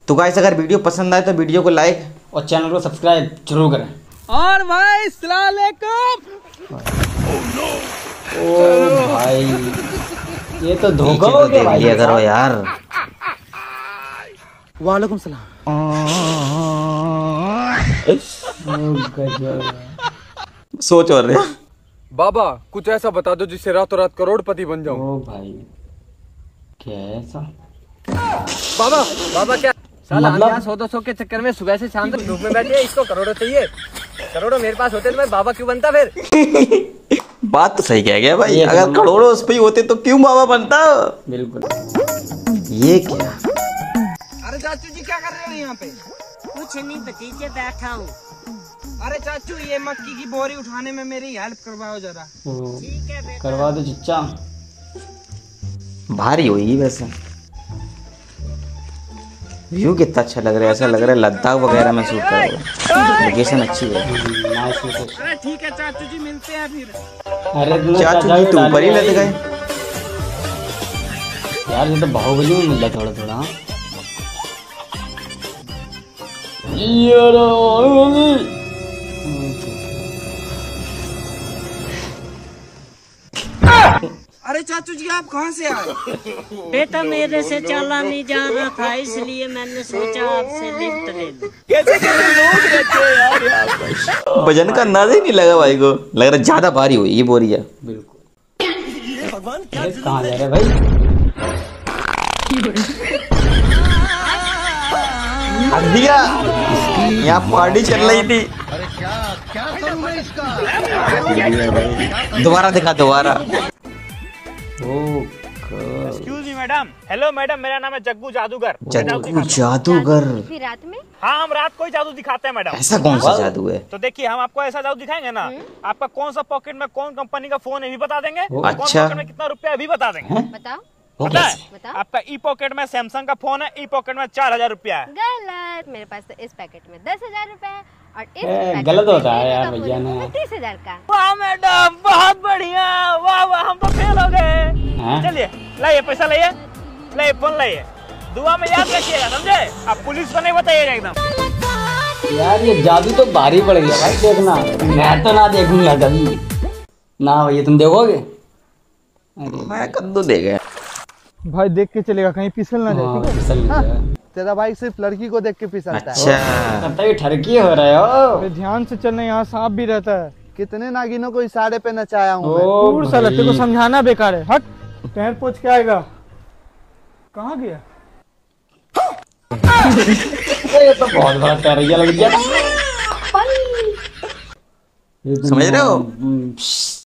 तो गाइस अगर वीडियो पसंद आए तो वीडियो को लाइक और चैनल को सब्सक्राइब जरूर करें। और भाई अस्सलाम वालेकुम। ओ भाई ये तो धोखा हो गया भाई। लिया करो यार। वालेकुम सलाम। सोच और रहे बाबा कुछ ऐसा बता दो जिससे रातों रात करोड़पति बन जाऊं। ओ भाई क्या ऐसा? बाबा बाबा क्या साला मतलब? यहाँ 100-200 के चक्कर में सुबह से शाम तक धूप में बैठे, इसको करोड़ों चाहिए। करोड़ों मेरे पास होते तो मैं बाबा क्यों बनता फिर? बात तो सही कह गया भाई। अगर करोड़ों उस पे ही होते तो क्यों बाबा बनता। बिल्कुल। ये क्या? अरे चाचू जी क्या कर रहे हो यहाँ पे? कुछ नहीं भतीजे बैठा हूँ। अरे चाचू ये मक्की की बोरी उठाने में मेरी हेल्प करवाओ जरा। ठीक है बेटा। करवा दो चिच्चा। भारी होगी वैसे। व्यू कितना अच्छा लग रहा है, ऐसा लग रहा है लद्दाख वगैरह में शूट करो। लोकेशन अच्छी है। अरे ठीक है चाचू जी मिलते हैं फिर। अरे चाचू जी तो ऊपर ही लग गए यार। ये तो बाहुबली में मिल रहा थोड़ा थोड़ा। अरे चाचू जी आप कहाँ से आए? बेटा मेरे से चला नहीं जा रहा था, इसलिए मैंने सोचा आपसे लिफ्ट ले लूं। वजन का अंदाजा ही नहीं लगा भाई को। लग रहा है ज्यादा भारी हुई ये बोरी है। बिल्कुल। कहाँ जा रहे भाई? दिया यहाँ पार्टी चल रही थी। दोबारा दिखा दोबारा। Excuse me madam. Hello madam, मेरा नाम है जग्गू जादूगर। जग्गू जादूगर? फिर रात में? हाँ हम रात को ही जादू दिखाते हैं मैडम। ऐसा कौन सा जादू है? तो देखिए हम आपको ऐसा जादू दिखाएंगे ना, आपका कौन सा पॉकेट में कौन कंपनी का फोन है भी बता देंगे। कौन पॉकेट में कितना रुपया भी बता देंगे। बताओ। पता है? बताओ। आपका ई पॉकेट में सैमसंग का फोन है, ई पॉकेट में 4000 रुपया है। गलत। मेरे पास तो इस पैकेट में 10,000 रुपए है और इस पैकेट गलत में होता है यार का भैया ने। 30,000 का। वाह मैडम बहुत बढ़िया। वाह वाह हम तो फेल हो गए। चलिए लाइए पैसा, लाइए लाइए फोन लाइए। दुआ में याद रखिएगा, समझे? आप पुलिस को नहीं बताइएगा एकदम। यार ये जादू तो भारी पड़ गया भाई। देखना मैं तो ना देखूंगा कभी ना भैया। तुम देखोगे? मैं कद्दू दे गया भाई देख के चलेगा, कहीं फिसल ना जाए। ठीक है? फिसल नहीं जाए। तेरा भाई सिर्फ लड़की को देख के फिसलता है। अच्छा लगता है ठरकी हो रहे हो। अरे ध्यान से चलना, यहाँ सांप भी रहता है। कितने नागिनों को इशारे पे नचाया हूँ मैं। ओ दूर साला, तेरे को भाई। समझाना बेकार है। हट पैर पोछ के आएगा। कहाँ गया? ये तो बहुत बड़ा टैरिया लग गया। समझ रहे हो?